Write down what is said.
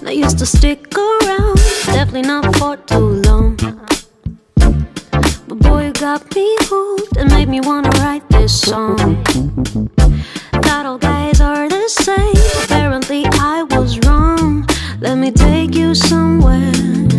I used to stick around, definitely not for too long. But boy, you got me hooked and made me wanna write this song. Thought all guys are the same, apparently I was wrong. Let me take you somewhere